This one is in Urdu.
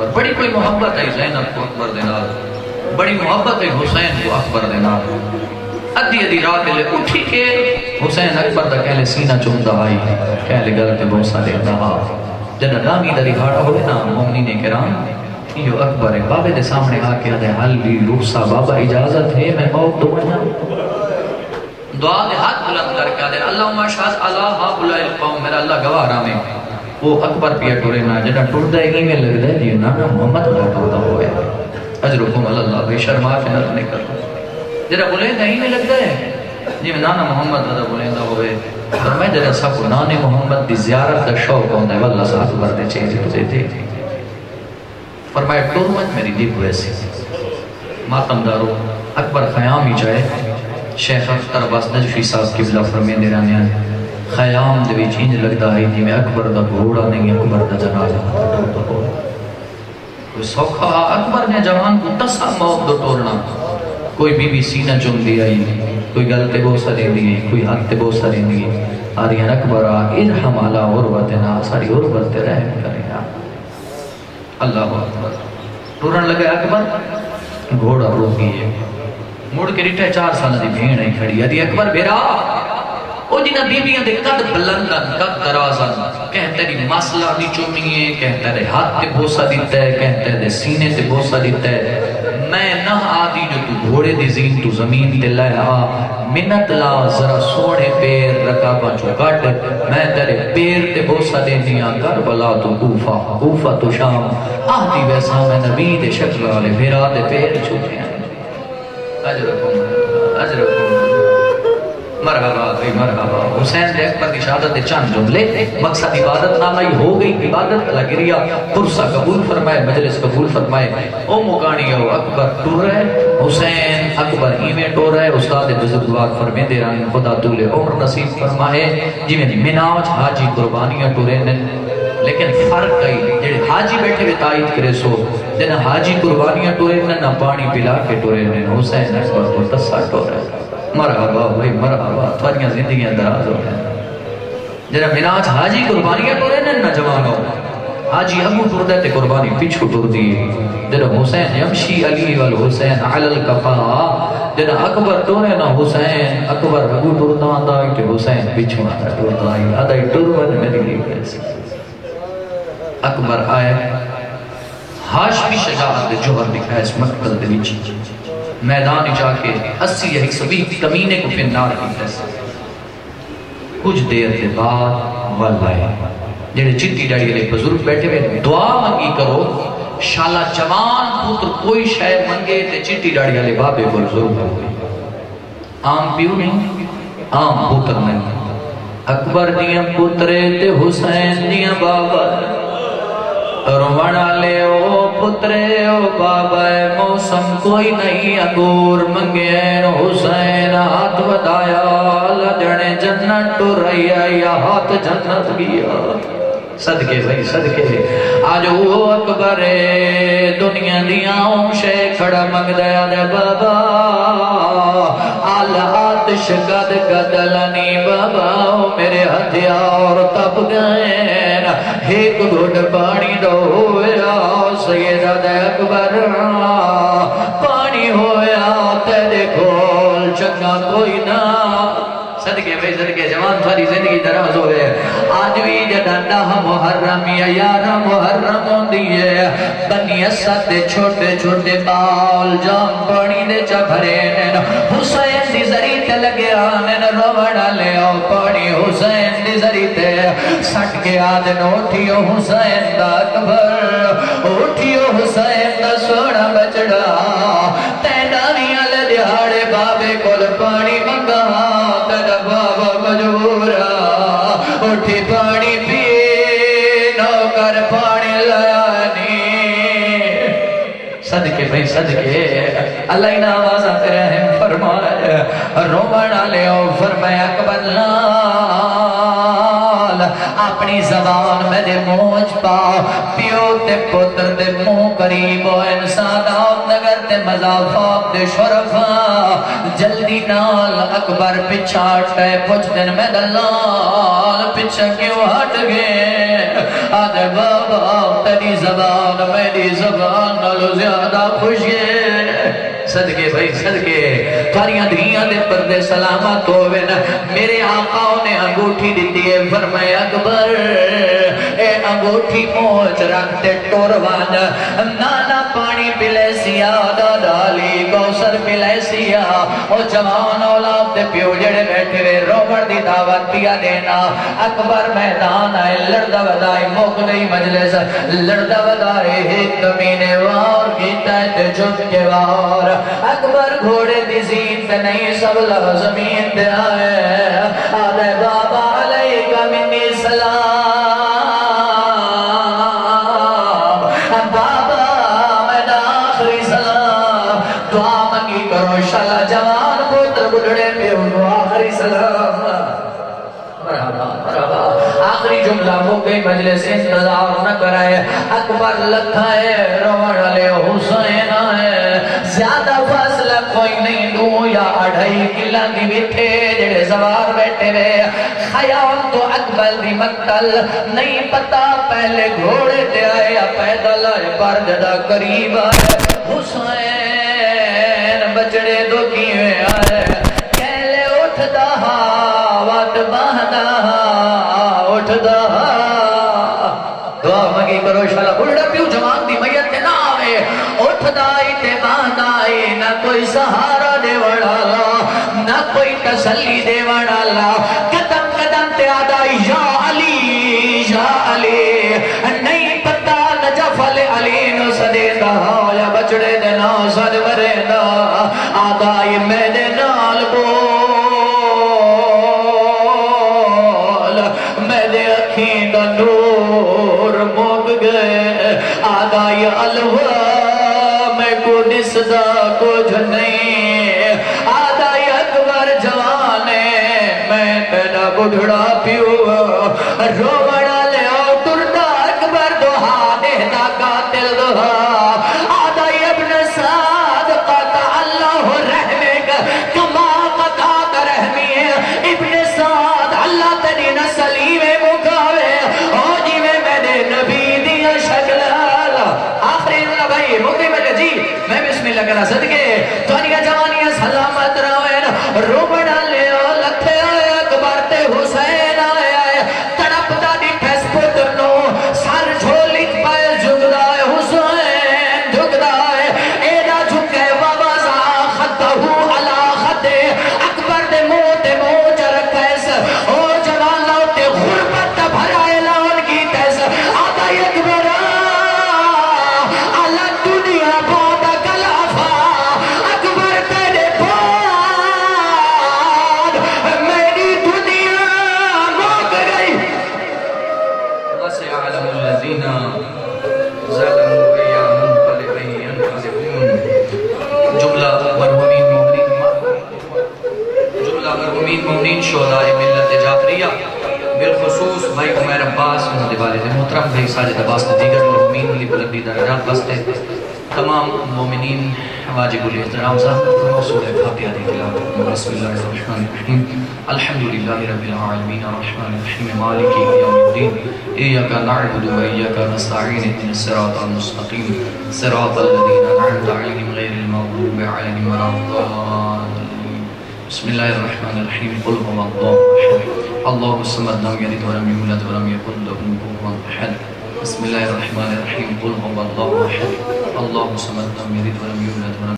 اکبر. بڑی کوئی محبت ہے زینب کو اکبر دینا، بڑی محبت ہے حسین کو اکبر دینا. ادھی رات لے اٹھی کے حسین اکبر دا کہلے سینہ چومدہ آئی، کہلے گلتے بوسہ دیتا ہاں. جنہ نامی دا رہاڑا ہوئے نا مومنین کرام، یہ اکبر ہے. بابے دے سامنے آ کے آدھے حل بھی رخصہ بابا اجازت ہے میں موت دو نا. دعا دے ہاتھ بلند کر کے آدھے اللہم اشہد علی ہؤلاء القوم، میرا اللہ گواہ رہا میں. وہ اکبر پیا ٹورے نا جنہ ٹوڑ دے گی میں لگ دے جی نانا محمد اللہ ٹوڑا ہوئے اجرکم اللہ بے شرما فنت نہیں کرتا. جنہ بولے نہیں میں لگ دے جی میں نانا محمد اللہ بولے نہ ہوئے. فرمائے جنہ سب کو نانے محمد دی زیارت دا شوق ہوندہ ہے واللہ سا اکبر دے چیزی تو دیتے. فرمائے ٹورمت میری دیکھ ہوئے سی ماتم دارو اکبر خیام ہی جائے. شیخ اختر عباس نجفی صاحب قبلہ فرمین دے رہنے ہیں خیام دوی چینج لگتا ہے جی میں اکبر دا گھوڑا نہیں اکبر دا جنازہ. کوئی سوکھا اکبر نے جوان کو تسا موت دو ٹورنا. کوئی بی بی سینہ چم دی آئی، کوئی گلتے بوسہ دے دی، کوئی ہاتھ بوسہ دے دی. آریان اکبر ارحم علی عربتنا، ساری عربت رحم کریں. اللہ اکبر. ٹورن لگے اکبر گھوڑا روکی ہے مڑ کے ریٹھے 4 سال دی بھیڑ ہے کھڑی ہے. اکبر بیرا او جنہ بیبیاں دے قد بلندن قد درازن کہتے دی مسئلہ دی چومیے، کہتے دے ہاتھ تے بوسہ دیتا ہے، کہتے دے سینے تے بوسہ دیتا ہے. میں نہ آدھی جو تو گھوڑے دی زین تو زمین تے لائے منت لا ذرا سوڑے پیر رکابہ چو کٹ میں تیرے پیر تے بوسہ دے دیا کربلا تو کوفہ کوفہ تو شام آدھی ویسا میں نبی دے شکل والے بھیرا دے پیر چھوٹے ہیں. اجرکم مرحبا بھئی مرحبا. حسین دے اکبر کی شہادت دے چند جملے مقصد عبادت نامائی ہو گئی. عبادت اللہ گریا پرسہ قبول فرمائے، مجلس قبول فرمائے. او مکانی او اکبر ٹور رہے، حسین اکبر ہی میں ٹور رہے. استاد بزرگوار فرمین دے رہے خدا طول عمر نصیب فرمائے. جی میں مناج حاجی قربانیاں ٹورے نے لیکن فرق کئی جڑے حاجی بیٹھے ہوئے تائید کرے سو جنہ حاجی قربانیاں ٹورے نہ پانی پلا کے ٹورے نے. حسین اکبر کو تسا ٹورے. مرحبا بھئی مرحبا تھوڑیاں زندگیاں دراز ہو رہے. جنہ مناج حاجی قربانیاں ٹورے نے نہ جوان ہو. حاجی ابو ٹور دے تے قربانی پیچھو ٹور دی. جنہ حسین یمشی علی والحسین علی الکفا. جنہ اکبر ٹورے نہ حسین اکبر ابو ٹور دا آدھائی تے حسین پیچھو آدھا ٹور دا آئی آدھائی ٹور ون میری لیے ایسی. اکبر آئے ہاشمی شجاعت جوہر دکھائے اس مقتل دلیچی میدان جا کے 80 یا 120 کمینے کو فنار کی تیسے. کچھ دیر کے بعد واللہ جنہیں چٹی ڈاڑی علیہ بزرگ بیٹھے ہوئے دعا منگی کرو. شالا جوان پتر کوئی شاید منگے تے چٹی ڈاڑی علیہ بابے بزرگ ہوئے. عام پیو نہیں عام پتر نہیں. اکبر دیاں پترے تے حسین دیاں بابا روانہ لے او پترے او بابا موسم کوئی نہیں انگور منگین. حسین ہاتھ ودایا لجنے جنت تو رہی یا ہاتھ جنت گیا. صدقے بھئی صدقے. آج وہ اکبر دنیا دیاں شے کھڑا منگ دیا دے بابا آل آتش قد قدلنی بابا میرے ہتھیار تپ گئے. ایک گھٹ پانی دو ہویا سیدہ دے اکبر پانی ہویا تیرے کھول چنگا کوئی نہ. صدقے بھئی صدقے جوان تھوڑی زندگی دراز ہوئے. آج بھی جدہ محرم یا یارہ محرم ہوں دیئے بنی اسد دے چھوٹے چھوٹے بال جام پانی دے چپھرے نین حسین دی زری تے لگے آنین روڑا لے آؤ پانی حسین دی زری تے سٹ کے آدن اٹھیو حسین دا اکبر اٹھیو حسین دا سوڑا بچڑا تینانیاں لدیاڑے بابے کول پانی منگا تینا بابا مجبورا اٹھی پانی پی نوکر پانی لانی. صدقے بھئی صدقے اللہ انہا آوازہ رحم فرمائے. رومنا لے او فرمائے اکبر لال اپنی زبان میں دے موج پا پیو تے پتر دے مو قریب و انسان آت نگر اکبر تے مضافات دے شرفا جلدی نال اکبر پچھا ہٹے پوچھ دن میں دلال پچھا کیوں ہٹ گئے آدھے بابا تیری زبان میری زبان نالو زیادہ خوش ہے صدقے بھائی صدقے تاریاں دھیاں دے پردے سلامت ہوئے نا میرے آقاؤں نے انگوٹھی دیتی ہے فرمایا اکبر اے انگوٹھی موچ رکھتے ٹوروان نانا پانی پلے سیا دادا علی کوثر پلے سیا او جوان اولاد دے پیو جڑے بیٹھے وے روبڑ دی دعوت دیا دینا اکبر میدان آئے لڑدہ ودائی موک نہیں مجلس لڑدہ ودائی ایک کمینے وار کیتا ہے تے جھٹ کے وار اکبر گھوڑے دی زین تے نہیں سب لگ زمین تے آئے آدھے بابا علیکہ منی سلام بابا میرا آخری سلام دعا منگی کرو شالا جوان پوتر بڑھڑے پہ انہوں آخری سلام مرحبا مرحبا آخری جملہ موقعی مجلس انتظار نہ کرائے اکبر لکھا ہے روڑ علی حسین آئے زیادہ فاصلہ کوئی نہیں دو یا اڑھائی کلہ کی بیٹھے جڑے زوار بیٹھے رہے خیام تو اکبر دی مقتل نہیں پتا پہلے گھوڑے تے آئے یا پیدل آئے پر جدہ قریب آئے حسین بچڑے دو کیوے آئے کہلے اٹھ دہا وات باہدہ اٹھ دہا دعا مگی کرو شالا بڑھڑا پیو جوان دی میت نہ آوے اٹھ دائی تے باہدائی نہ کوئی سہارا دے وڑالا نہ کوئی تسلی دے وڑالا قدم قدم تے آدائی یا علی نہیں پتا نجف علی نو سدے دا یا بچڑے دے نا سد ورے دا آدائی میں دے نال بول میں دے اکھیں دا نور موگ گئے آدائی الوا میں کو نسدہ کچھ نہیں آدائی اکبر جوانے میں تیرا بڑھڑا پیو رو بڑا لے او تردہ اکبر دوہا دہتا قاتل دوہا آدائی ابن سعد قطع اللہ رحمے کا کما قطع کا رحمی ہے ابن سعد اللہ تنی نسلی میں مکاوے او جی میں نے نبی دیا شکلالا آخری اللہ بھائی مکری میں جی میں بسم اللہ کرا صدقے توانیہ جوانیہ سلامت روین روبڑا لے او لکھے آئے اکبر تے حسین آئے تڑپ دا دی پھیس پترنو سر جھولی پائے جھگدائے حسین جھگدائے ایڈا جھکے وابازا خطہو علا خطے اکبر دے موچر کیس او جوان لاؤتے غربت بھرائے لاؤن کی تیس آدھائی اکبر اللہ دنیا بہت کلافا اکبر تیرے بعد میری دنیا موک گئی وَسَيَعْلَمُ الَّذِينَ ظَلَمُوا أَيَّ مُنْقَلِبٍ يَنْقَلِبُونَ جملہ مرحومین مومنین شہدائے ملت جعفریہ بالخصوص بھائی عمر عباس والد محترم بھائی ساجد عباس دیگر مرحومین علی بلندی درجات بستے تمام مومنین واجب الاحترام صاحب موصول فاتحہ دی تلاوت بسم اللہ الرحمن الرحیم الحمدللہ رب العالمین الرحمن الرحیم مالک یوم الدین ایاک نعبد و ایاک نستعین اهدنا الصراط المستقیم صراط الذین انعمت علیہم غیر المغضوب علیہم ولا الضالین بسم اللہ الرحمن الرحیم قل هو اللہ احد اللہ الصمد لم یلد ولم یولد ولم یکن له کفوا احد بسم اللہ الرحمن الرحیم قل هو اللہ احد اللہ الصمد لم یلد ولم یولد ولم